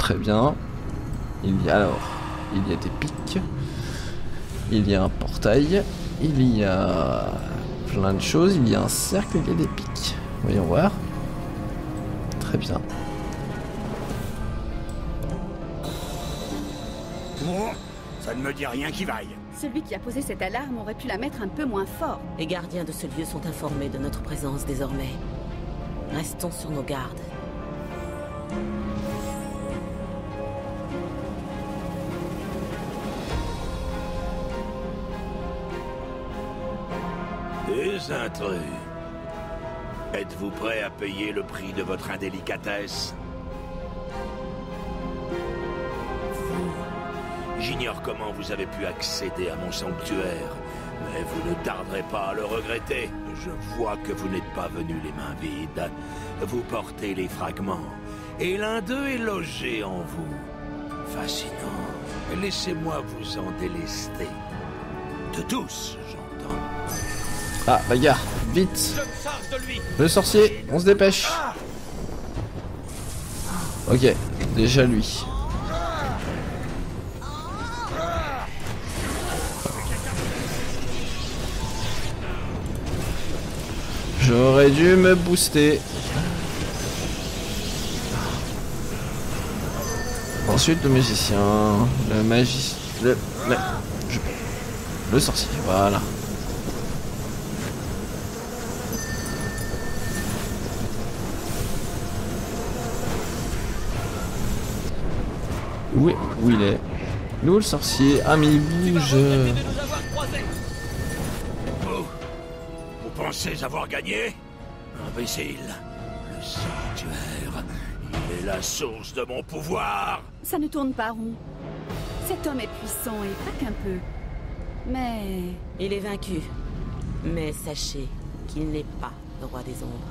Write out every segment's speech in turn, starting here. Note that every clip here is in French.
Très bien. Il y a des pics. Il y a un portail. Il y a plein de choses. Il y a un cercle, il y a des pics. Voyons voir. Très bien. Bon, ça ne me dit rien qui vaille. Celui qui a posé cette alarme aurait pu la mettre un peu moins fort. Les gardiens de ce lieu sont informés de notre présence désormais. Restons sur nos gardes. Des intrus. Êtes-vous prêt à payer le prix de votre indélicatesse? J'ignore comment vous avez pu accéder à mon sanctuaire, mais vous ne tarderez pas à le regretter. Je vois que vous n'êtes pas venu les mains vides. Vous portez les fragments, et l'un d'eux est logé en vous. Fascinant. Laissez-moi vous en délester. De tous, j'entends. Ah, bagarre, vite. Le sorcier, on se dépêche. Ok, déjà lui. J'aurais dû me booster. Ensuite le magicien, le sorcier, voilà. Où il est? Nous le sorcier. Ah mais il bouge. Vous pensez avoir gagné? Imbécile. Le sanctuaire, il est la source de mon pouvoir. Ça ne tourne pas rond. Cet homme est puissant et pas qu'un peu. Mais... Il est vaincu. Mais sachez qu'il n'est pas le roi des ombres.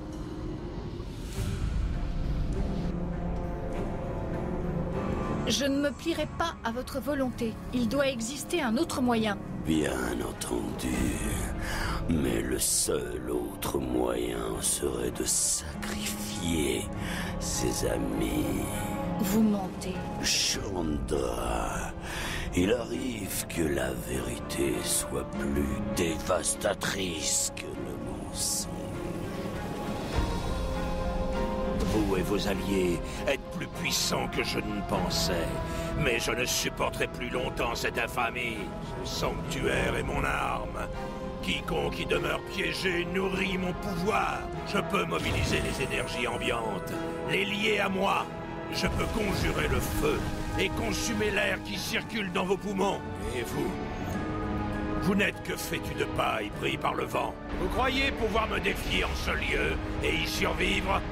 Je ne me plierai pas à votre volonté. Il doit exister un autre moyen. Bien entendu. Mais le seul autre moyen serait de sacrifier ses amis. Vous mentez. Chandra, il arrive que la vérité soit plus dévastatrice que le mensonge. Vous et vos alliés êtes plus puissants que je ne pensais. Mais je ne supporterai plus longtemps cette infamie. Ce sanctuaire est mon arme. Quiconque y demeure piégé nourrit mon pouvoir. Je peux mobiliser les énergies ambiantes, les lier à moi. Je peux conjurer le feu et consumer l'air qui circule dans vos poumons. Et vous? Vous n'êtes que fétus de paille pris par le vent. Vous croyez pouvoir me défier en ce lieu et y survivre?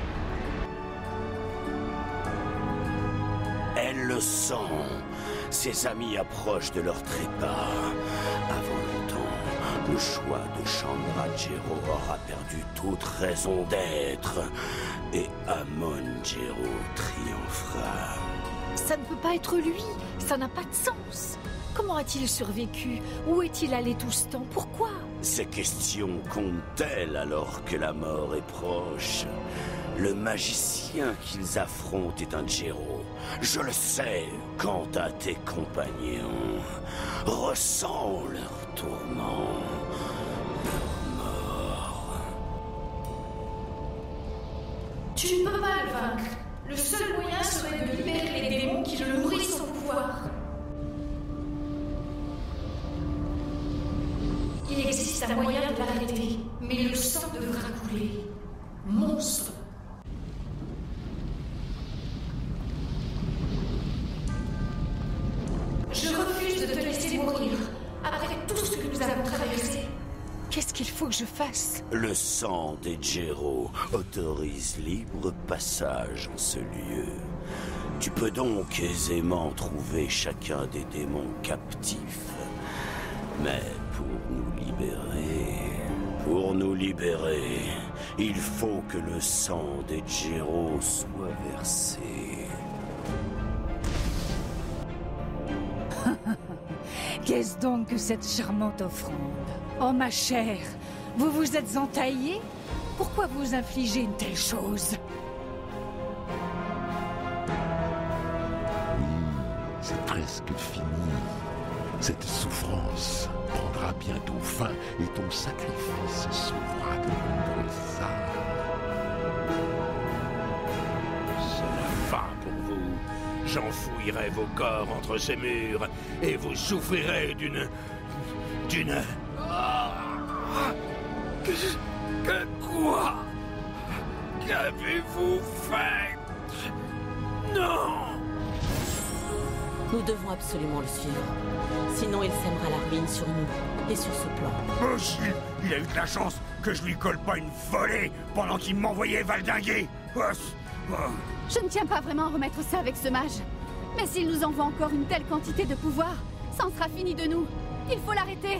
Elle le sent. Ses amis approchent de leur trépas. Avant longtemps, le choix de Chandra Jero aura perdu toute raison d'être. Et Amon Jero triomphera. Ça ne peut pas être lui. Ça n'a pas de sens. Comment a-t-il survécu? Où est-il allé tout ce temps? Pourquoi? Ces questions comptent-elles alors que la mort est proche? Le magicien qu'ils affrontent est un Jero. Je le sais. Quant à tes compagnons, ressens leur tourment, leur mort. Tu ne peux pas le vaincre. Le seul moyen serait de libérer les démons qui le nourrissent son pouvoir. Il existe un moyen de l'arrêter, mais le sang devra couler. Monstre. Je refuse de te laisser mourir. Après tout ce que nous avons traversé, qu'est-ce qu'il faut que je fasse? Le sang des Jero autorise libre passage en ce lieu. Tu peux donc aisément trouver chacun des démons captifs. Mais pour nous libérer, il faut que le sang des Jero soit versé. Qu'est-ce donc que cette charmante offrande? Oh ma chère, vous vous êtes entaillée? Pourquoi vous infligez une telle chose? presque fini. Cette souffrance prendra bientôt fin et ton sacrifice sauvera de nombreuses âmes. C'est la fin pour vous. J'enfouirai vos corps entre ces murs et vous souffrirez d'une... Quoi? Qu'avez-vous fait? Non! Nous devons absolument le suivre. Sinon, il sèmera la ruine sur nous et sur ce plan. Aussi, il a eu de la chance que je lui colle pas une volée pendant qu'il m'envoyait valdinguer. Je ne tiens pas vraiment à remettre ça avec ce mage. Mais s'il nous envoie encore une telle quantité de pouvoir, ça en sera fini de nous. Il faut l'arrêter.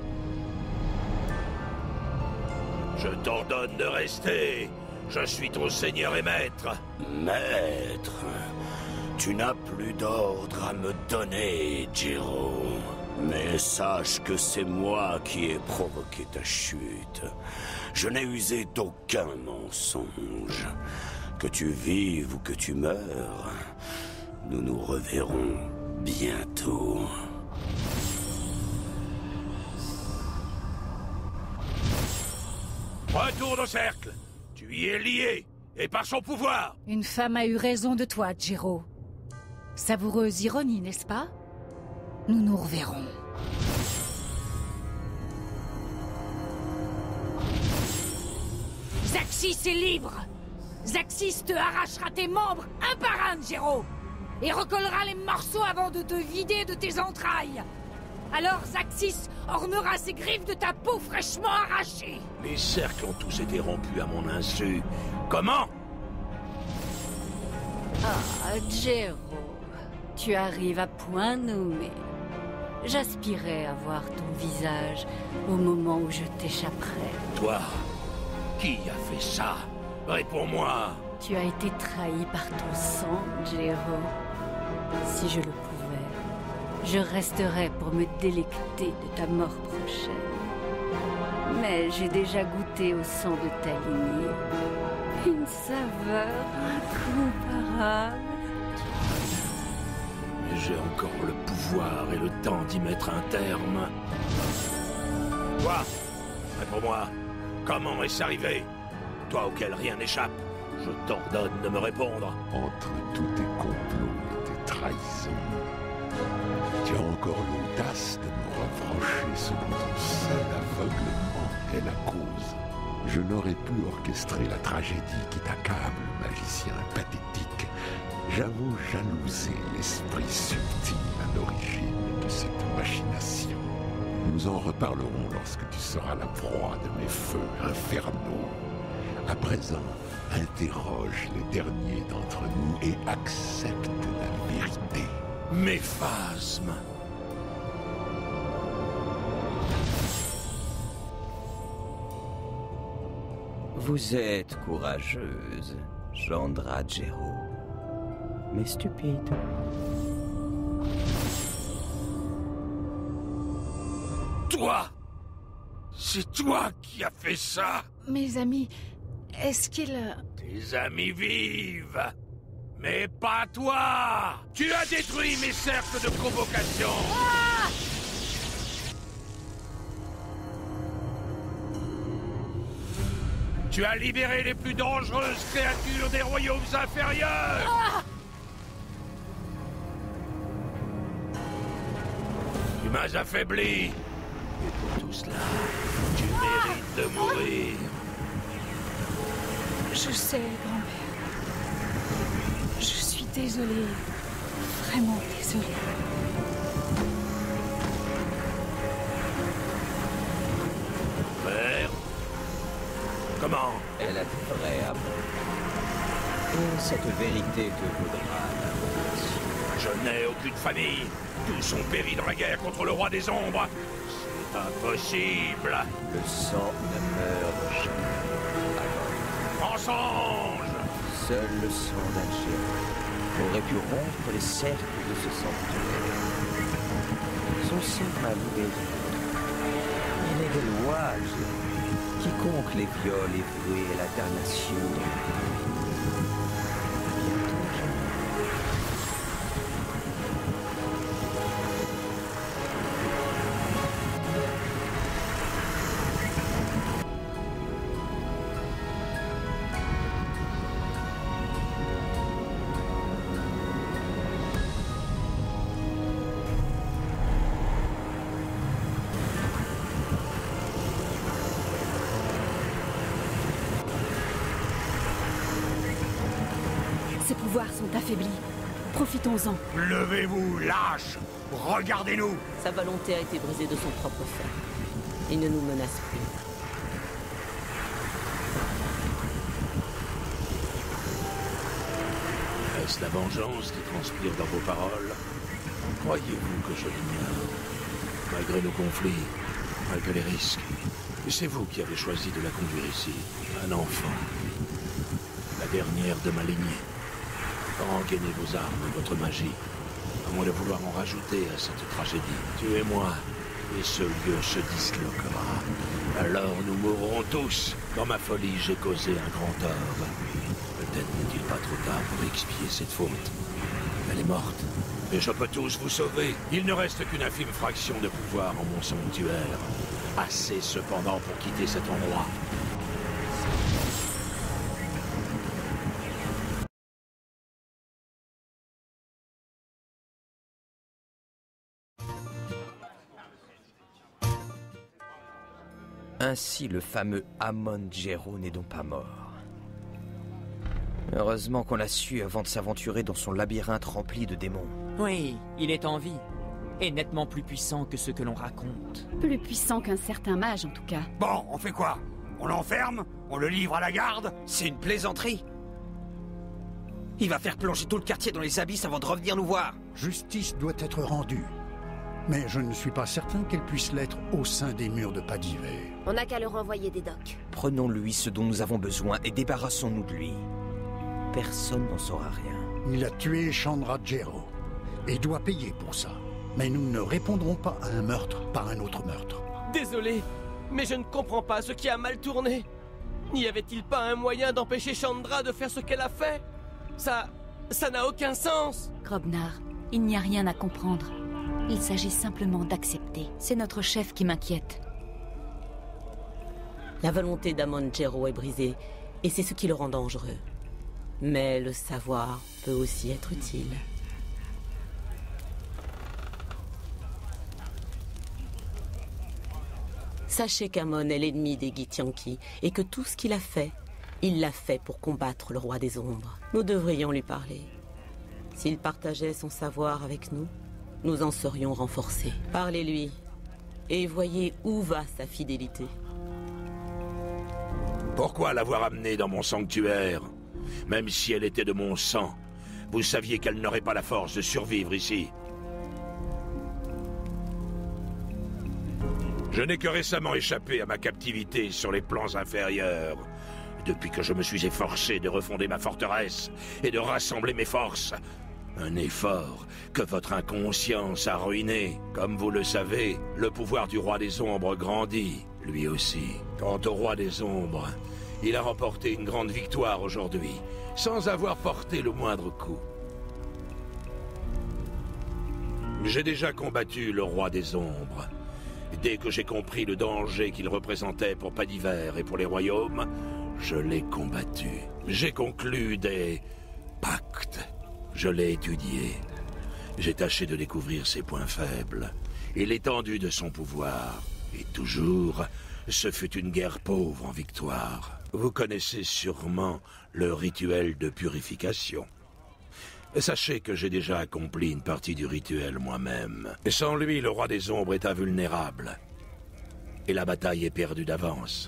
Je t'ordonne de rester. Je suis ton seigneur et maître. Maître, tu n'as plus d'ordre à me donner, Jiro. Mais sache que c'est moi qui ai provoqué ta chute. Je n'ai usé d'aucun mensonge. Que tu vives ou que tu meurs, nous nous reverrons bientôt. Retourne au cercle. Tu y es lié, et par son pouvoir. Une femme a eu raison de toi, Jiro. Savoureuse ironie, n'est-ce pas? Nous nous reverrons. Zaxis est libre. Zaxis te arrachera tes membres un par un, Jiro, et recollera les morceaux avant de te vider de tes entrailles. Alors Zaxis ornera ses griffes de ta peau fraîchement arrachée. Les cercles ont tous été rompus à mon insu. Comment? Ah, Jiro, tu arrives à point nommé. J'aspirais à voir ton visage au moment où je t'échapperai. Toi, qui a fait ça? Réponds-moi. Tu as été trahi par ton sang, Jiro. Si je le pouvais, je resterais pour me délecter de ta mort prochaine. Mais j'ai déjà goûté au sang de ta lignée. Une saveur incomparable. Mais j'ai encore le pouvoir et le temps d'y mettre un terme. Toi, réponds-moi. Comment est-ce arrivé? Toi auquel rien n'échappe. Je t'ordonne de me répondre. Entre tous tes complots et tes trahisons, tu as encore l'audace de me reprocher ce dont ton seul aveuglement est la cause. Je n'aurais pu orchestrer la tragédie qui t'accable, magicien pathétique. J'avoue jalouser l'esprit subtil à l'origine de cette machination. Nous en reparlerons lorsque tu seras la proie de mes feux infernaux. À présent, interroge les derniers d'entre nous et accepte la vérité. Mes phasmes. Vous êtes courageuse, Chandra Jero, mais stupide. Toi! C'est toi qui as fait ça! Mes amis, est-ce qu'ils... Tes amis vivent! Mais pas toi! Tu as détruit mes cercles de convocation! Ah! Tu as libéré les plus dangereuses créatures des royaumes inférieurs! Ah! Tu m'as affaibli! Et pour tout cela, tu mérites de mourir! Je sais, grand-père. Je suis désolée. Vraiment désolée. Père? Comment? Elle a des vrais amours. Et cette vérité te vaudra la condamnation. Je n'ai aucune famille. Tous ont péri dans la guerre contre le roi des ombres. C'est impossible. Le sang ne meurt jamais. Mensonge! Seul le sang d'Algérie aurait pu rompre les cercles de ce sanctuaire. Son sang m'a libéré. Il est des lois, Algérie. Quiconque les viole est voué à la damnation. Bientôt, Ses pouvoirs sont affaiblis. Profitons-en. Levez-vous, lâche! Regardez-nous! Sa volonté a été brisée de son propre fait. Il ne nous menace plus. Est-ce la vengeance qui transpire dans vos paroles? Croyez-vous que je l'ignore? Malgré nos conflits, malgré les risques, c'est vous qui avez choisi de la conduire ici. Un enfant. La dernière de ma lignée. Rengainez vos armes et votre magie, à moins de vouloir en rajouter à cette tragédie. Tuez-moi, et ce lieu se disloquera. Alors nous mourrons tous. Dans ma folie, j'ai causé un grand tort. Peut-être n'est-il pas trop tard pour expier cette faute. Elle est morte, et je peux tous vous sauver. Il ne reste qu'une infime fraction de pouvoir en mon sanctuaire. Assez cependant pour quitter cet endroit. Ainsi, le fameux Amon Jero n'est donc pas mort. Heureusement qu'on l'a su avant de s'aventurer dans son labyrinthe rempli de démons. Oui, il est en vie. Et nettement plus puissant que ce que l'on raconte. Plus puissant qu'un certain mage, en tout cas. Bon, on fait quoi? On l'enferme? On le livre à la garde? C'est une plaisanterie. Il va faire plonger tout le quartier dans les abysses avant de revenir nous voir. Justice doit être rendue. Mais je ne suis pas certain qu'elle puisse l'être au sein des murs de Pas d'Hiver. On n'a qu'à leur envoyer des docs. Prenons-lui ce dont nous avons besoin et débarrassons-nous de lui. Personne n'en saura rien. Il a tué Chandra Jero et doit payer pour ça. Mais nous ne répondrons pas à un meurtre par un autre meurtre. Désolé, mais je ne comprends pas ce qui a mal tourné. N'y avait-il pas un moyen d'empêcher Chandra de faire ce qu'elle a fait? Ça n'a aucun sens. Grobnar, il n'y a rien à comprendre. Il s'agit simplement d'accepter. C'est notre chef qui m'inquiète. La volonté d'Amon Jero est brisée, et c'est ce qui le rend dangereux. Mais le savoir peut aussi être utile. Sachez qu'Amon est l'ennemi des Githyanki, et que tout ce qu'il a fait, il l'a fait pour combattre le roi des ombres. Nous devrions lui parler. S'il partageait son savoir avec nous, nous en serions renforcés. Parlez-lui, et voyez où va sa fidélité. Pourquoi l'avoir amenée dans mon sanctuaire? Même si elle était de mon sang, vous saviez qu'elle n'aurait pas la force de survivre ici. Je n'ai que récemment échappé à ma captivité sur les plans inférieurs. Depuis que je me suis efforcé de refonder ma forteresse et de rassembler mes forces. Un effort que votre inconscience a ruiné. Comme vous le savez, le pouvoir du roi des ombres grandit, lui aussi. Quant au roi des ombres, il a remporté une grande victoire aujourd'hui, sans avoir porté le moindre coup. J'ai déjà combattu le roi des ombres. Dès que j'ai compris le danger qu'il représentait pour Pas d'Hiver et pour les royaumes, je l'ai combattu. J'ai conclu des pactes. Je l'ai étudié. J'ai tâché de découvrir ses points faibles et l'étendue de son pouvoir. Et toujours, ce fut une guerre pauvre en victoire. Vous connaissez sûrement le rituel de purification. Sachez que j'ai déjà accompli une partie du rituel moi-même. Sans lui, le roi des ombres est invulnérable. Et la bataille est perdue d'avance.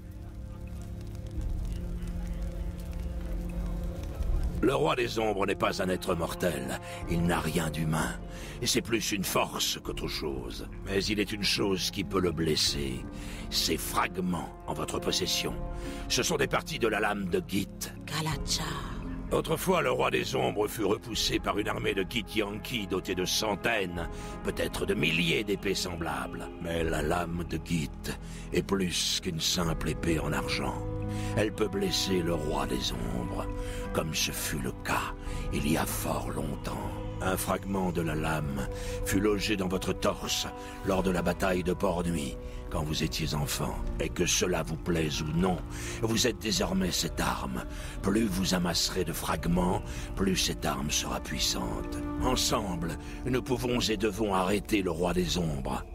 Le roi des ombres n'est pas un être mortel. Il n'a rien d'humain. Et c'est plus une force qu'autre chose. Mais il est une chose qui peut le blesser. Ces fragments en votre possession. Ce sont des parties de la lame de Gith. Kalacha. Autrefois, le roi des ombres fut repoussé par une armée de Githyanki dotée de centaines, peut-être de milliers d'épées semblables. Mais la lame de Gith est plus qu'une simple épée en argent. Elle peut blesser le roi des ombres, comme ce fut le cas il y a fort longtemps. Un fragment de la lame fut logé dans votre torse lors de la bataille de Port-Nuit, quand vous étiez enfant. Et que cela vous plaise ou non, vous êtes désormais cette arme. Plus vous amasserez de fragments, plus cette arme sera puissante. Ensemble, nous pouvons et devons arrêter le roi des ombres.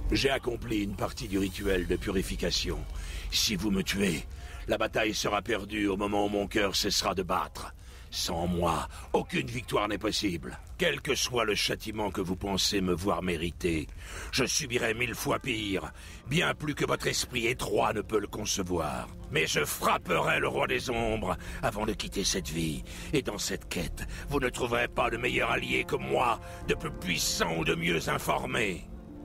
J'ai accompli une partie du rituel de purification. Si vous me tuez, la bataille sera perdue au moment où mon cœur cessera de battre. Sans moi, aucune victoire n'est possible. Quel que soit le châtiment que vous pensez me voir mériter, je subirai 1000 fois pire, bien plus que votre esprit étroit ne peut le concevoir. Mais je frapperai le roi des ombres avant de quitter cette vie. Et dans cette quête, vous ne trouverez pas de meilleur allié que moi, de plus puissant ou de mieux informé.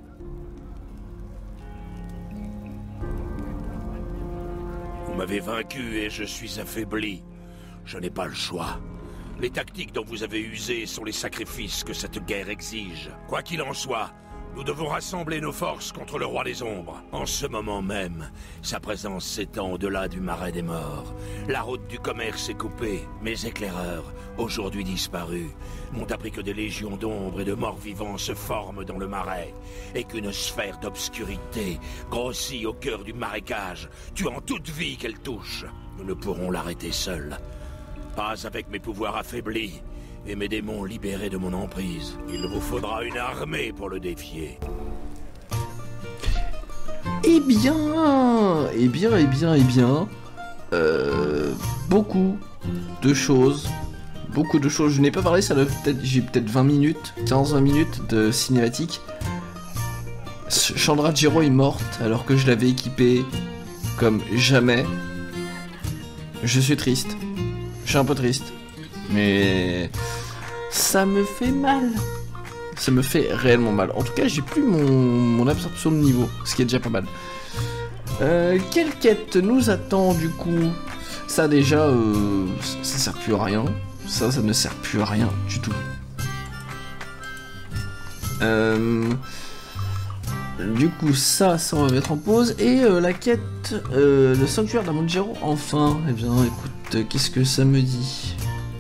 Vous m'avez vaincu et je suis affaibli. Je n'ai pas le choix. Les tactiques dont vous avez usé sont les sacrifices que cette guerre exige. Quoi qu'il en soit, nous devons rassembler nos forces contre le roi des ombres. En ce moment même, sa présence s'étend au-delà du marais des morts. La route du commerce est coupée. Mes éclaireurs, aujourd'hui disparus, m'ont appris que des légions d'ombres et de morts vivants se forment dans le marais, et qu'une sphère d'obscurité grossit au cœur du marécage, tuant toute vie qu'elle touche. Nous ne pourrons l'arrêter seuls. Pas avec mes pouvoirs affaiblis et mes démons libérés de mon emprise. Il vous faudra une armée pour le défier. Eh bien... beaucoup de choses. Je n'ai pas parlé, ça doit peut-être... J'ai peut-être 20 minutes, 15-20 minutes de cinématique. Chandra Jero est morte alors que je l'avais équipée comme jamais. Je suis triste. Je suis un peu triste. Mais... ça me fait mal. Ça me fait réellement mal. En tout cas, j'ai plus mon absorption de niveau, ce qui est déjà pas mal. Quelle quête nous attend du coup? Ça déjà, ça sert plus à rien. Ça ne sert plus à rien du tout. Du coup, ça on va mettre en pause. Et la quête, le sanctuaire d'Amon Jero, enfin. Eh bien, écoute, qu'est-ce que ça me dit?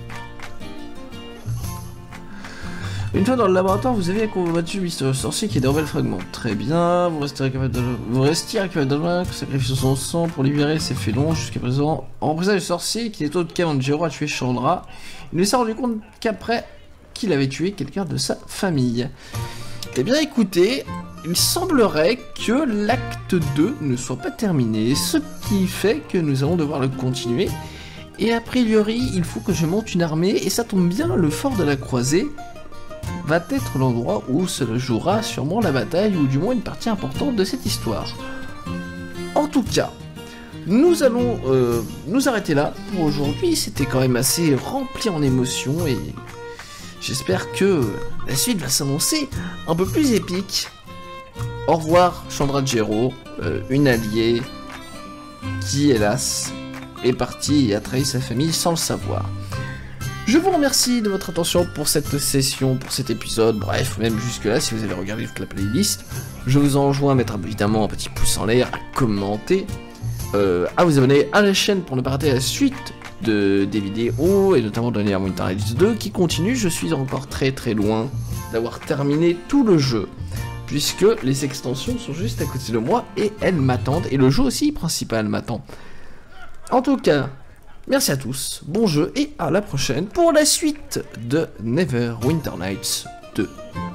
Une fois dans le laboratoire, vous avez combattu le mystérieux sorcier qui est déroulé le fragment. Très bien, vous restiez incapable de vaincre, sacrifiant son sang pour libérer ses félons jusqu'à présent. En représailles du sorcier qui est autre qu'Amon Jero a tué Chandra, il ne s'est rendu compte qu'après qu'il avait tué quelqu'un de sa famille. Eh bien écoutez, il semblerait que l'acte 2 ne soit pas terminé, ce qui fait que nous allons devoir le continuer. Et a priori, il faut que je monte une armée, et ça tombe bien, le fort de la croisée va être l'endroit où se jouera sûrement la bataille, ou du moins une partie importante de cette histoire. En tout cas, nous allons nous arrêter là pour aujourd'hui. C'était quand même assez rempli en émotions, et j'espère que la suite va s'annoncer un peu plus épique. Au revoir Chandra Jero, une alliée qui, hélas, est partie et a trahi sa famille sans le savoir. Je vous remercie de votre attention pour cette session, pour cet épisode, bref, même jusque là, si vous avez regardé toute la playlist. Je vous enjoins à mettre évidemment un petit pouce en l'air, à commenter, à vous abonner à la chaîne pour ne pas rater la suite des vidéos, et notamment de Neverwinter Nights 2 qui continue. Je suis encore très loin d'avoir terminé tout le jeu, puisque les extensions sont juste à côté de moi et elles m'attendent, et le jeu aussi principal m'attend. En tout cas, merci à tous, bon jeu et à la prochaine pour la suite de Neverwinter Nights 2.